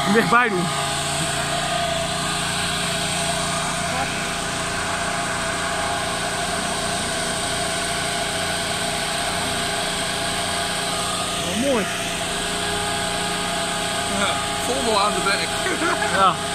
Dichtbij doen. Oh, mooi. Ja, vol aan de bek. Ja.